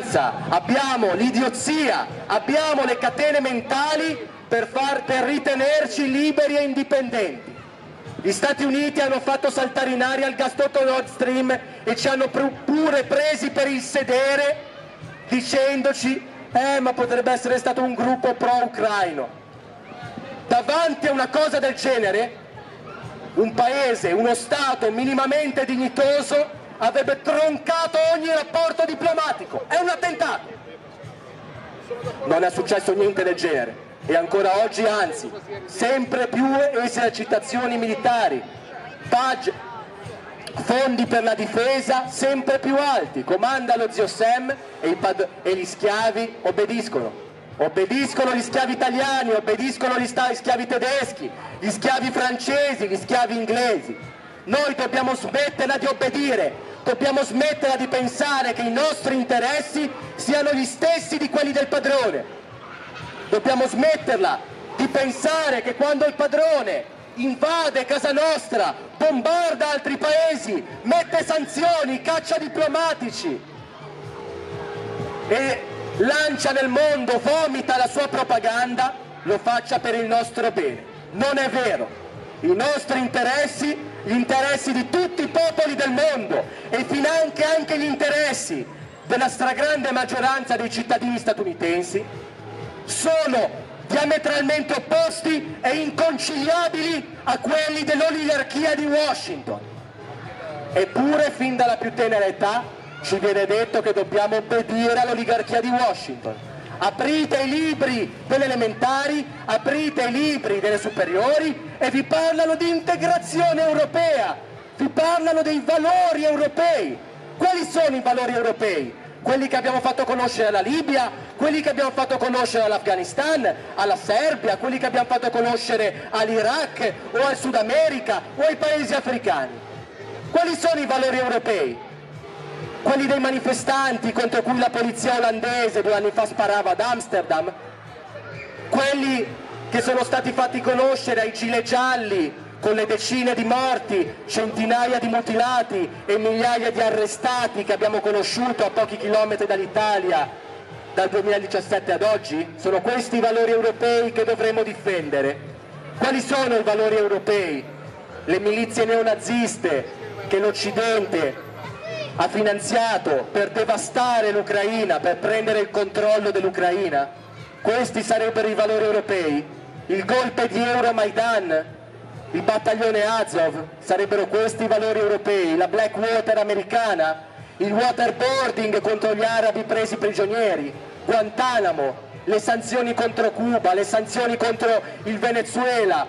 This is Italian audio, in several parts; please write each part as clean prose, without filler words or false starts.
abbiamo l'idiozia, abbiamo le catene mentali per ritenerci liberi e indipendenti. Gli Stati Uniti hanno fatto saltare in aria il gasdotto Nord Stream e ci hanno pure presi per il sedere dicendoci ma potrebbe essere stato un gruppo pro-ucraino. Davanti a una cosa del genere un paese, uno Stato minimamente dignitoso avrebbe troncato ogni rapporto diplomatico. È un attentato. Non è successo niente del genere. E ancora oggi, anzi, sempre più esercitazioni militari, fondi per la difesa sempre più alti, comanda lo zio Sam e gli schiavi obbediscono. Obbediscono gli schiavi italiani, obbediscono gli schiavi tedeschi, gli schiavi francesi, gli schiavi inglesi. Noi dobbiamo smetterla di obbedire, dobbiamo smetterla di pensare che i nostri interessi siano gli stessi di quelli del padrone. Dobbiamo smetterla di pensare che quando il padrone invade casa nostra, bombarda altri paesi, mette sanzioni, caccia diplomatici e lancia nel mondo, vomita la sua propaganda, lo faccia per il nostro bene. Non è vero. I nostri interessi, gli interessi di tutti i popoli del mondo e finanche anche gli interessi della stragrande maggioranza dei cittadini statunitensi sono diametralmente opposti e inconciliabili a quelli dell'oligarchia di Washington. Eppure fin dalla più tenera età ci viene detto che dobbiamo obbedire all'oligarchia di Washington. Aprite i libri delle elementari, aprite i libri delle superiori e vi parlano di integrazione europea, vi parlano dei valori europei. Quali sono i valori europei? Quelli che abbiamo fatto conoscere alla Libia, quelli che abbiamo fatto conoscere all'Afghanistan, alla Serbia, quelli che abbiamo fatto conoscere all'Iraq o al Sud America o ai paesi africani. Quali sono i valori europei? Quelli dei manifestanti contro cui la polizia olandese 2 anni fa sparava ad Amsterdam? Quelli che sono stati fatti conoscere ai gilet gialli con le decine di morti, centinaia di mutilati e migliaia di arrestati che abbiamo conosciuto a pochi chilometri dall'Italia dal 2017 ad oggi? Sono questi i valori europei che dovremo difendere. Quali sono i valori europei? Le milizie neonaziste che l'Occidente ha finanziato per devastare l'Ucraina, per prendere il controllo dell'Ucraina? Questi sarebbero i valori europei? Il golpe di Euromaidan? Il battaglione Azov, sarebbero questi i valori europei? La Blackwater americana? Il waterboarding contro gli arabi presi prigionieri? Guantanamo? Le sanzioni contro Cuba? Le sanzioni contro il Venezuela?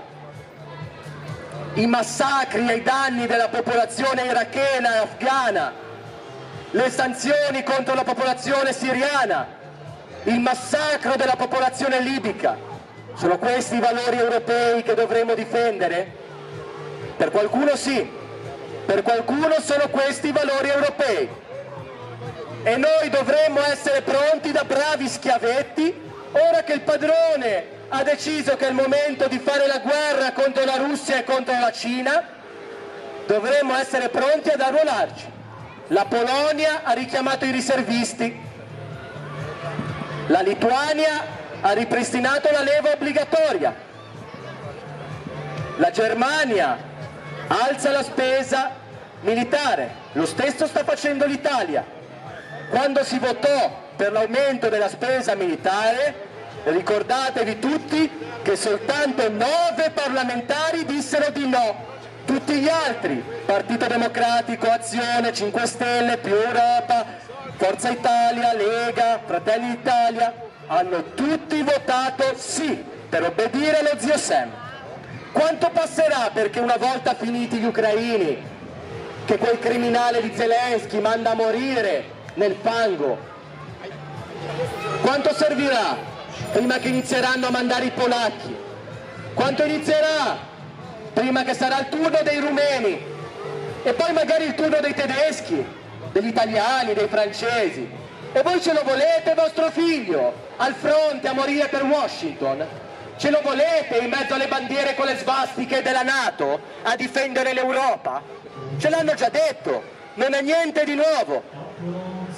I massacri ai danni della popolazione irachena e afghana? Le sanzioni contro la popolazione siriana? Il massacro della popolazione libica? Sono questi i valori europei che dovremo difendere? Per qualcuno sì, per qualcuno sono questi i valori europei. E noi dovremmo essere pronti da bravi schiavetti, ora che il padrone ha deciso che è il momento di fare la guerra contro la Russia e contro la Cina, dovremmo essere pronti ad arruolarci. La Polonia ha richiamato i riservisti, la Lituania ha ripristinato la leva obbligatoria, la Germania alza la spesa militare, lo stesso sta facendo l'Italia. Quando si votò per l'aumento della spesa militare, ricordatevi tutti che soltanto 9 parlamentari dissero di no, tutti gli altri, Partito Democratico, Azione, 5 Stelle, Più Europa, Forza Italia, Lega, Fratelli d'Italia, hanno tutti votato sì per obbedire allo zio Sam. Quanto passerà perché una volta finiti gli ucraini, che quel criminale di Zelensky manda a morire nel fango, quanto servirà prima che inizieranno a mandare i polacchi? Quanto inizierà prima che sarà il turno dei rumeni e poi magari il turno dei tedeschi, degli italiani, dei francesi? E voi ce lo volete vostro figlio al fronte a morire per Washington? Ce lo volete in mezzo alle bandiere con le svastiche della NATO a difendere l'Europa? Ce l'hanno già detto, non è niente di nuovo.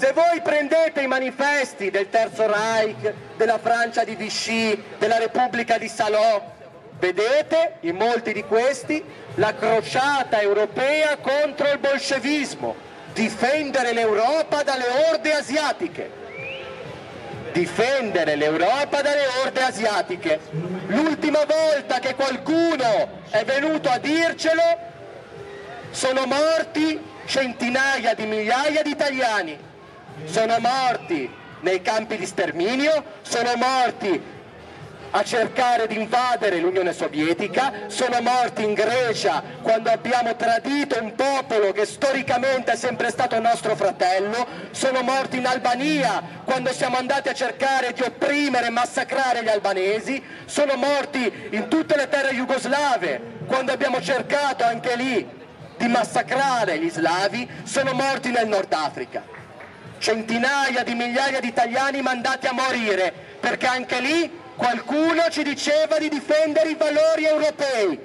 Se voi prendete i manifesti del Terzo Reich, della Francia di Vichy, della Repubblica di Salò, vedete in molti di questi la crociata europea contro il bolscevismo, difendere l'Europa dalle orde asiatiche. Difendere l'Europa dalle orde asiatiche. L'ultima volta che qualcuno è venuto a dircelo sono morti centinaia di migliaia di italiani, sono morti nei campi di sterminio, sono morti a cercare di invadere l'Unione Sovietica, sono morti in Grecia quando abbiamo tradito un popolo che storicamente è sempre stato nostro fratello, sono morti in Albania quando siamo andati a cercare di opprimere e massacrare gli albanesi, sono morti in tutte le terre jugoslave quando abbiamo cercato anche lì di massacrare gli slavi, sono morti nel Nord Africa. Centinaia di migliaia di italiani mandati a morire perché anche lì qualcuno ci diceva di difendere i valori europei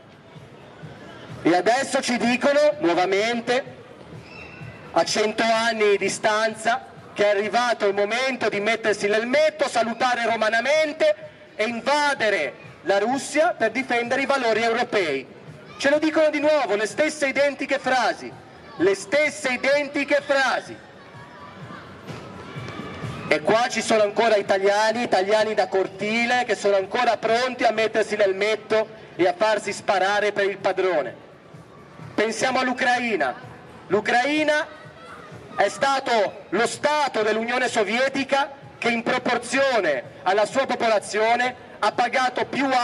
e adesso ci dicono nuovamente, a 100 anni di distanza, che è arrivato il momento di mettersi l'elmetto, salutare romanamente e invadere la Russia per difendere i valori europei. Ce lo dicono di nuovo, le stesse identiche frasi, le stesse identiche frasi. E qua ci sono ancora italiani da cortile, che sono ancora pronti a mettersi l'elmetto e a farsi sparare per il padrone. Pensiamo all'Ucraina. L'Ucraina è stato lo Stato dell'Unione Sovietica che in proporzione alla sua popolazione ha pagato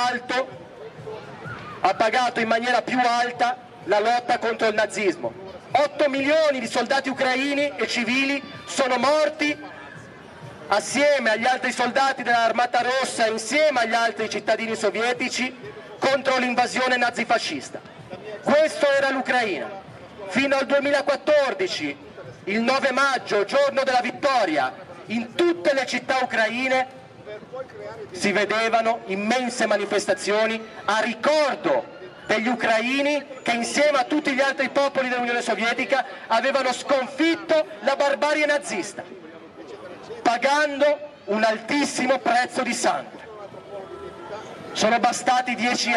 in maniera più alta la lotta contro il nazismo. 8 milioni di soldati ucraini e civili sono morti assieme agli altri soldati dell'Armata Rossa, insieme agli altri cittadini sovietici, contro l'invasione nazifascista. Questo era l'Ucraina. Fino al 2014, il 9 maggio, giorno della vittoria, in tutte le città ucraine si vedevano immense manifestazioni a ricordo degli ucraini che insieme a tutti gli altri popoli dell'Unione Sovietica avevano sconfitto la barbarie nazista, pagando un altissimo prezzo di sangue. Sono bastati 10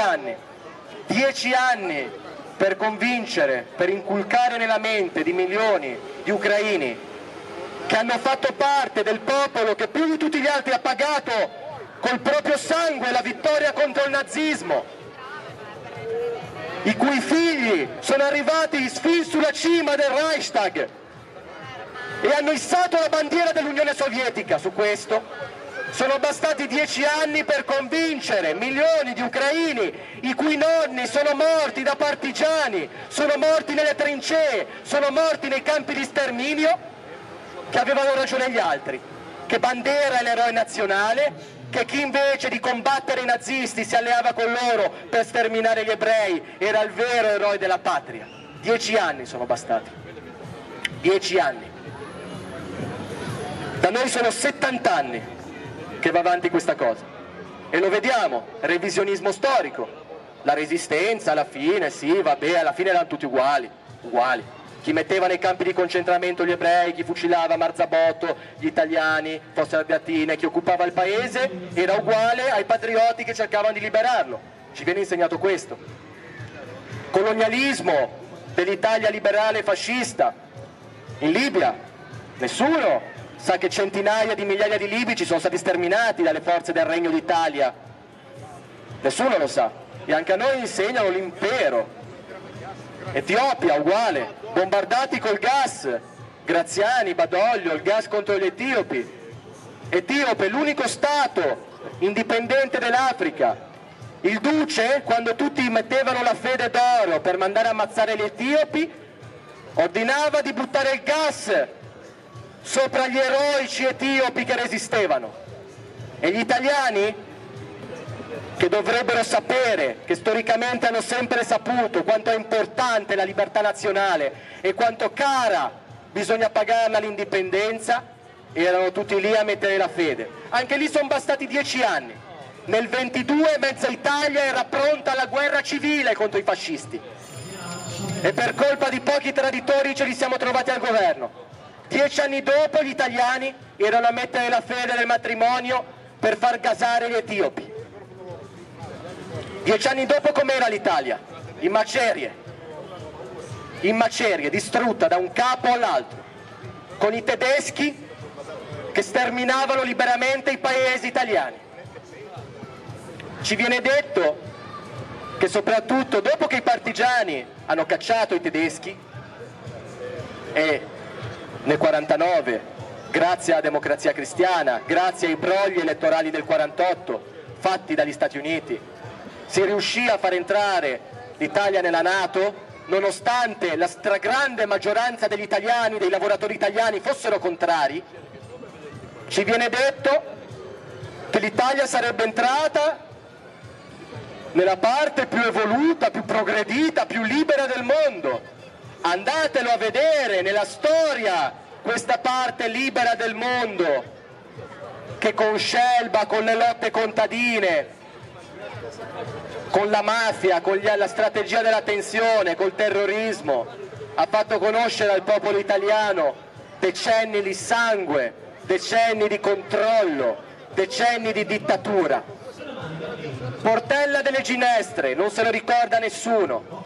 anni per convincere, per inculcare nella mente di milioni di ucraini che hanno fatto parte del popolo che più di tutti gli altri ha pagato col proprio sangue la vittoria contro il nazismo, i cui figli sono arrivati fin sulla cima del Reichstag e hanno issato la bandiera dell'Unione Sovietica su questo. Sono bastati 10 anni per convincere milioni di ucraini i cui nonni sono morti da partigiani, sono morti nelle trincee, sono morti nei campi di sterminio, che avevano ragione gli altri, che Bandera è l'eroe nazionale, che chi invece di combattere i nazisti si alleava con loro per sterminare gli ebrei era il vero eroe della patria. 10 anni sono bastati. 10 anni. Da noi sono 70 anni che va avanti questa cosa e lo vediamo, revisionismo storico, la resistenza alla fine, sì vabbè, alla fine erano tutti uguali, chi metteva nei campi di concentramento gli ebrei, chi fucilava Marzabotto, gli italiani, Fosse Ardeatine, chi occupava il paese era uguale ai patrioti che cercavano di liberarlo, ci viene insegnato questo. Colonialismo dell'Italia liberale e fascista, in Libia, nessuno sa che centinaia di migliaia di libici sono stati sterminati dalle forze del Regno d'Italia, nessuno lo sa, e anche a noi insegnano l'impero. Etiopia uguale, bombardati col gas, Graziani, Badoglio, il gas contro gli etiopi. Etiope, l'unico stato indipendente dell'Africa. Il duce, quando tutti mettevano la fede d'oro per mandare a ammazzare gli etiopi, ordinava di buttare il gas sopra gli eroici etiopi che resistevano. E gli italiani, che dovrebbero sapere, che storicamente hanno sempre saputo quanto è importante la libertà nazionale e quanto cara bisogna pagarla l'indipendenza, erano tutti lì a mettere la fede. Anche lì sono bastati 10 anni. Nel 22 mezza Italia era pronta alla guerra civile contro i fascisti e per colpa di pochi traditori ce li siamo trovati al governo. 10 anni dopo gli italiani erano a mettere la fede nel matrimonio per far gasare gli etiopi. 10 anni dopo com'era l'Italia? In macerie, distrutta da un capo all'altro, con i tedeschi che sterminavano liberamente i paesi italiani. Ci viene detto che soprattutto dopo che i partigiani hanno cacciato i tedeschi e nel 49, grazie alla Democrazia Cristiana, grazie ai brogli elettorali del 48 fatti dagli Stati Uniti, si riuscì a far entrare l'Italia nella NATO, nonostante la stragrande maggioranza degli italiani, dei lavoratori italiani fossero contrari. Ci viene detto che l'Italia sarebbe entrata nella parte più evoluta, più progredita, più libera del mondo. Andatelo a vedere nella storia questa parte libera del mondo che con Scelba, con le lotte contadine, con la mafia, con la strategia della tensione, col terrorismo, ha fatto conoscere al popolo italiano decenni di sangue, decenni di controllo, decenni di dittatura. Portella delle Ginestre, non se lo ricorda nessuno.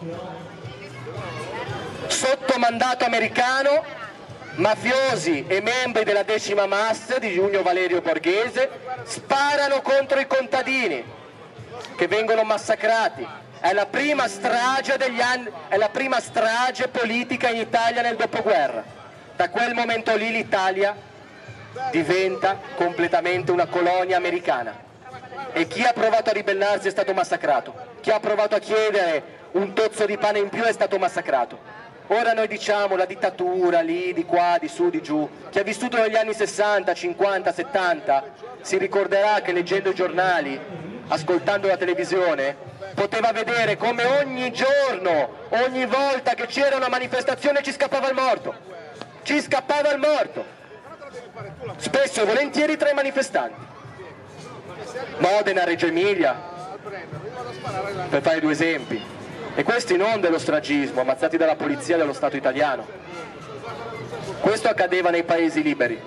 Sotto mandato americano, mafiosi e membri della 10ª MAS di Giunio Valerio Borghese sparano contro i contadini che vengono massacrati. È la prima strage degli anni, è la prima strage politica in Italia nel dopoguerra. Da quel momento lì l'Italia diventa completamente una colonia americana. E chi ha provato a ribellarsi è stato massacrato, chi ha provato a chiedere un tozzo di pane in più è stato massacrato. Ora noi diciamo la dittatura lì, di qua, di su, di giù. Chi ha vissuto negli anni 60, 50, 70 si ricorderà che leggendo i giornali, ascoltando la televisione, poteva vedere come ogni giorno, ogni volta che c'era una manifestazione ci scappava il morto. Ci scappava il morto. Spesso e volentieri tra i manifestanti. Modena, Reggio Emilia, per fare due esempi, e questi non dello stragismo, ammazzati dalla polizia dello Stato italiano. Questo accadeva nei paesi liberi,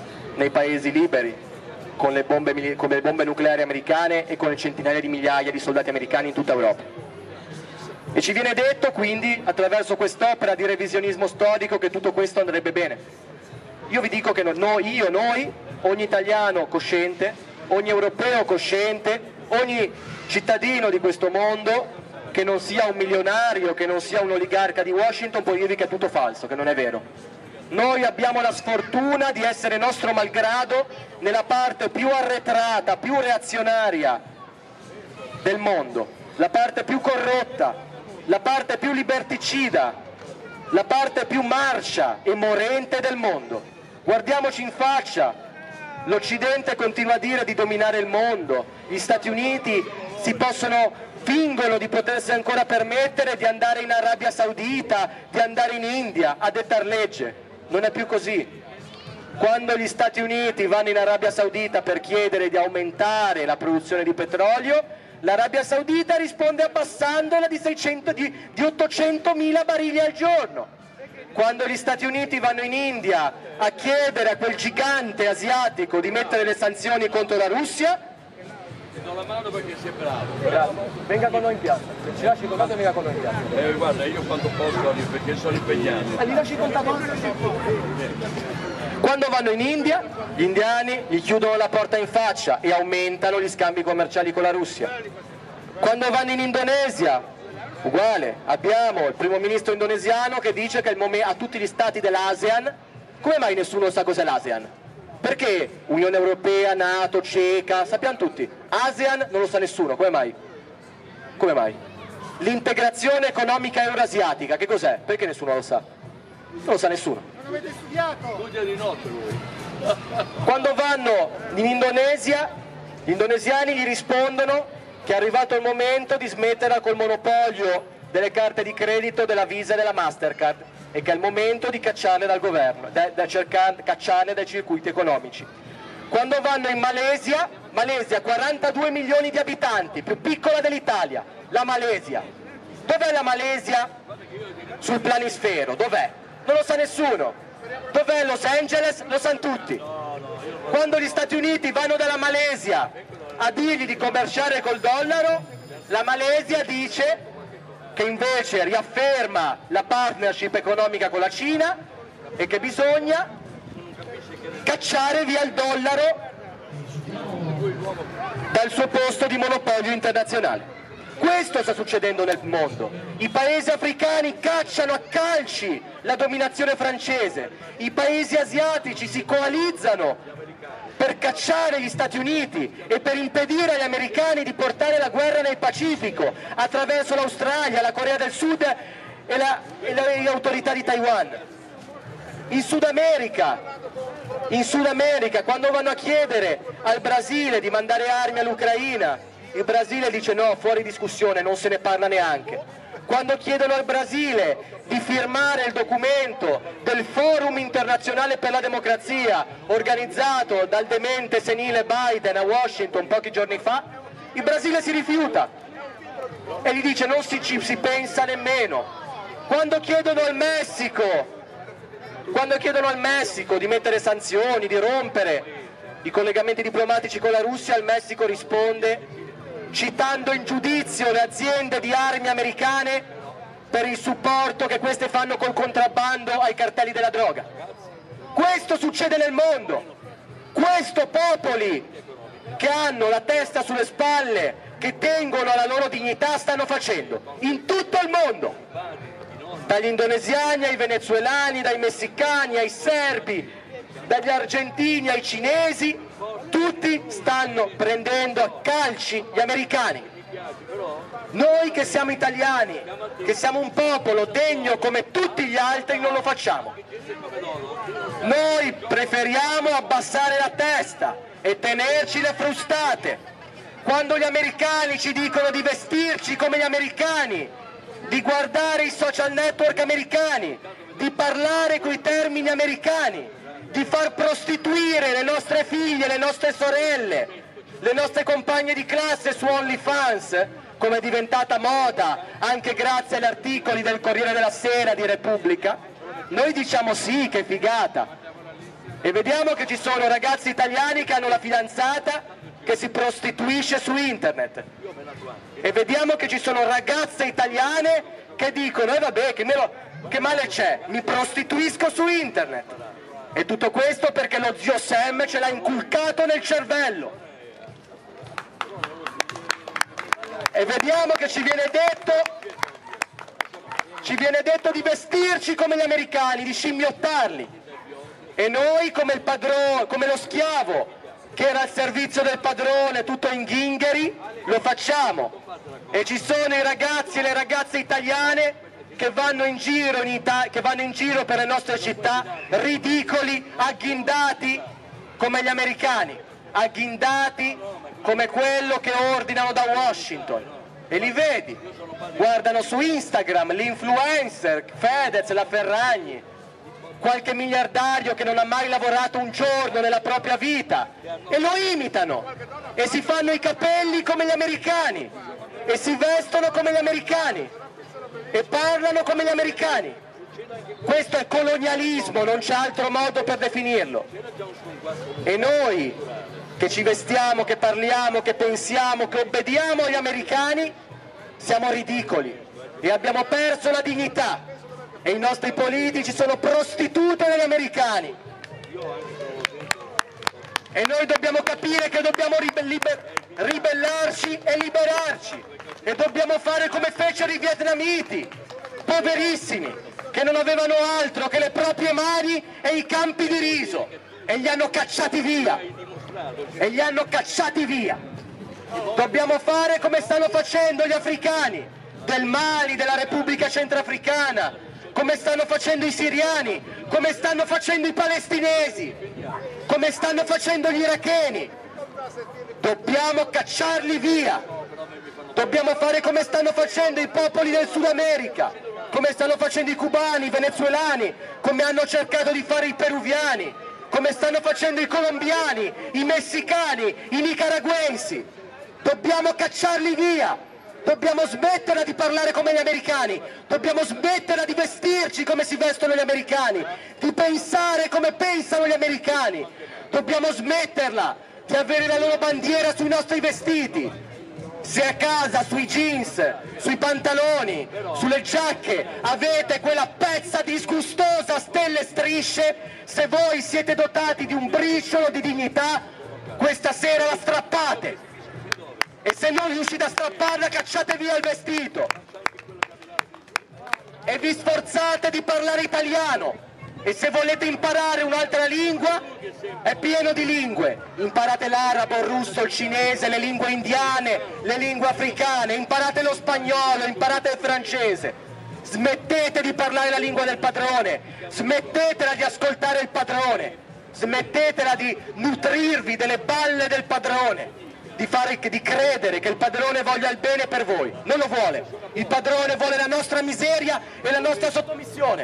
con le bombe nucleari americane e con le centinaia di migliaia di soldati americani in tutta Europa. E ci viene detto quindi, attraverso quest'opera di revisionismo storico, che tutto questo andrebbe bene. Io vi dico che noi, ogni italiano cosciente, ogni europeo cosciente, ogni cittadino di questo mondo, che non sia un milionario, che non sia un oligarca di Washington, può dirvi che è tutto falso, che non è vero. Noi abbiamo la sfortuna di essere nostro malgrado nella parte più arretrata, più reazionaria del mondo, la parte più corrotta, la parte più liberticida, la parte più marcia e morente del mondo. Guardiamoci in faccia. L'Occidente continua a dire di dominare il mondo, gli Stati Uniti fingono di potersi ancora permettere di andare in Arabia Saudita, di andare in India a dettar legge. Non è più così. Quando gli Stati Uniti vanno in Arabia Saudita per chiedere di aumentare la produzione di petrolio, l'Arabia Saudita risponde abbassandola di 800.000 barili al giorno. Quando gli Stati Uniti vanno in India a chiedere a quel gigante asiatico di mettere le sanzioni contro la Russia, ti do la mano perché sei bravo. Grazie. Venga con noi in piazza, se ci lasci contatto venga con noi in piazza. Guarda, io quando posso perché sono impegnato. Li lasci contatto? Quando vanno in India, gli indiani gli chiudono la porta in faccia e aumentano gli scambi commerciali con la Russia. Quando vanno in Indonesia, uguale, abbiamo il primo ministro indonesiano che dice che a tutti gli stati dell'ASEAN, come mai nessuno sa cos'è l'ASEAN? Perché Unione Europea, NATO, CECA, sappiamo tutti, ASEAN non lo sa nessuno, come mai? Come mai? L'integrazione economica eurasiatica, che cos'è? Perché nessuno lo sa? Non lo sa nessuno. Non avete studiato? Studia di notte lui. Quando vanno in Indonesia, gli indonesiani gli rispondono che è arrivato il momento di smetterla col monopolio delle carte di credito della Visa e della Mastercard e che è il momento di cacciarle dal governo, cacciarle dai circuiti economici. Quando vanno in Malesia, 42 milioni di abitanti, più piccola dell'Italia, la Malesia. Dov'è la Malesia sul planisfero? Dov'è? Non lo sa nessuno. Dov'è Los Angeles? Lo sanno tutti. Quando gli Stati Uniti vanno dalla Malesia a dirgli di commerciare col dollaro, la Malesia dice che invece riafferma la partnership economica con la Cina e che bisogna cacciare via il dollaro dal suo posto di monopolio internazionale. Questo sta succedendo nel mondo. I paesi africani cacciano a calci la dominazione francese, i paesi asiatici si coalizzano per cacciare gli Stati Uniti e per impedire agli americani di portare la guerra nel Pacifico attraverso l'Australia, la Corea del Sud e le autorità di Taiwan. In Sud America, quando vanno a chiedere al Brasile di mandare armi all'Ucraina, il Brasile dice no, fuori discussione, non se ne parla neanche. Quando chiedono al Brasile di firmare il documento del Forum internazionale per la democrazia organizzato dal demente senile Biden a Washington pochi giorni fa, il Brasile si rifiuta e gli dice non ci si pensa nemmeno. Quando chiedono al Messico di mettere sanzioni, di rompere i collegamenti diplomatici con la Russia, il Messico risponde citando in giudizio le aziende di armi americane per il supporto che queste fanno col contrabbando ai cartelli della droga. Questo succede nel mondo, questo popoli che hanno la testa sulle spalle, che tengono alla loro dignità, stanno facendo in tutto il mondo, dagli indonesiani ai venezuelani, dai messicani ai serbi, dagli argentini ai cinesi, tutti stanno prendendo a calci gli americani. Noi che siamo italiani, che siamo un popolo degno come tutti gli altri, non lo facciamo. Noi preferiamo abbassare la testa e tenerci le frustate. Quando gli americani ci dicono di vestirci come gli americani, di guardare i social network americani, di parlare coi termini americani, di far prostituire le nostre figlie, le nostre sorelle, le nostre compagne di classe su OnlyFans, come è diventata moda anche grazie agli articoli del Corriere della Sera di Repubblica, noi diciamo sì, che figata. E vediamo che ci sono ragazzi italiani che hanno la fidanzata che si prostituisce su internet. E vediamo che ci sono ragazze italiane che dicono vabbè, che male c'è, mi prostituisco su internet. E tutto questo perché lo zio Sam ce l'ha inculcato nel cervello. E vediamo che ci viene detto di vestirci come gli americani, di scimmiottarli. E noi come il padrone, come lo schiavo che era al servizio del padrone, tutto in ghingheri, lo facciamo. E ci sono i ragazzi e le ragazze italiane che vanno in giro per le nostre città ridicoli, agghindati come gli americani, agghindati come quello che ordinano da Washington. E li vedi, guardano su Instagram l'influencer Fedez, la Ferragni, qualche miliardario che non ha mai lavorato un giorno nella propria vita, e lo imitano e si fanno i capelli come gli americani e si vestono come gli americani e parlano come gli americani. Questo è colonialismo, non c'è altro modo per definirlo. E noi che ci vestiamo, che parliamo, che pensiamo, che obbediamo agli americani, siamo ridicoli e abbiamo perso la dignità. E i nostri politici sono prostitute degli americani. E noi dobbiamo capire che dobbiamo ribellarci e liberarci. E dobbiamo fare come fecero i vietnamiti, poverissimi, che non avevano altro che le proprie mani e i campi di riso. E li hanno cacciati via. Dobbiamo fare come stanno facendo gli africani del Mali, della Repubblica Centrafricana, come stanno facendo i siriani, come stanno facendo i palestinesi, come stanno facendo gli iracheni. Dobbiamo cacciarli via. Dobbiamo fare come stanno facendo i popoli del Sud America, come stanno facendo i cubani, i venezuelani, come hanno cercato di fare i peruviani, come stanno facendo i colombiani, i messicani, i nicaraguensi. Dobbiamo cacciarli via Dobbiamo smetterla di parlare come gli americani, dobbiamo smetterla di vestirci come si vestono gli americani, di pensare come pensano gli americani, dobbiamo smetterla di avere la loro bandiera sui nostri vestiti. Se a casa sui jeans, sui pantaloni, sulle giacche avete quella pezza disgustosa stelle e strisce, se voi siete dotati di un briciolo di dignità, questa sera la strappate. E se non riuscite a strapparla, cacciate via il vestito e vi sforzate di parlare italiano. E se volete imparare un'altra lingua, è pieno di lingue, imparate l'arabo, il russo, il cinese, le lingue indiane, le lingue africane, imparate lo spagnolo, imparate il francese. Smettete di parlare la lingua del padrone, smettetela di ascoltare il padrone, smettetela di nutrirvi delle balle del padrone, di credere che il padrone voglia il bene per voi. Non lo vuole, il padrone vuole la nostra miseria e la nostra sottomissione.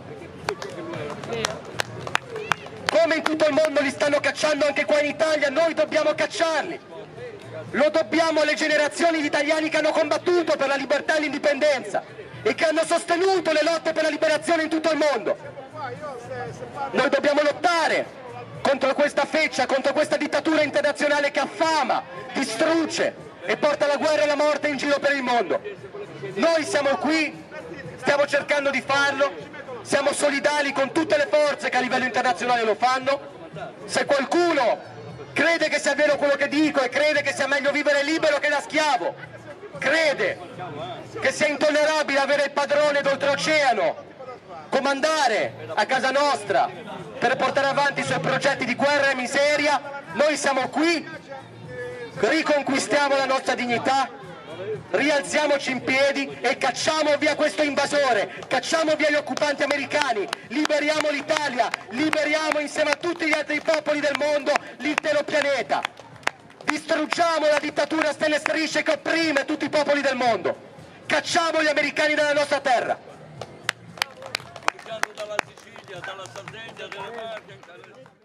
Come in tutto il mondo li stanno cacciando anche qua in Italia, noi dobbiamo cacciarli. Lo dobbiamo alle generazioni di italiani che hanno combattuto per la libertà e l'indipendenza e che hanno sostenuto le lotte per la liberazione in tutto il mondo. Noi dobbiamo lottare contro questa feccia, contro questa dittatura internazionale che affama, distrugge e porta la guerra e la morte in giro per il mondo. Noi siamo qui, stiamo cercando di farlo, siamo solidali con tutte le forze che a livello internazionale lo fanno. Se qualcuno crede che sia vero quello che dico e crede che sia meglio vivere libero che da schiavo, crede che sia intollerabile avere il padrone d'oltreoceano comandare a casa nostra per portare avanti i suoi progetti di guerra e miseria, noi siamo qui, riconquistiamo la nostra dignità, rialziamoci in piedi e cacciamo via questo invasore, cacciamo via gli occupanti americani, liberiamo l'Italia, liberiamo insieme a tutti gli altri popoli del mondo l'intero pianeta, distruggiamo la dittatura a stelle e strisce che opprime tutti i popoli del mondo, cacciamo gli americani dalla nostra terra. Dalla Sicilia, dalla Sardegna, delle Marche.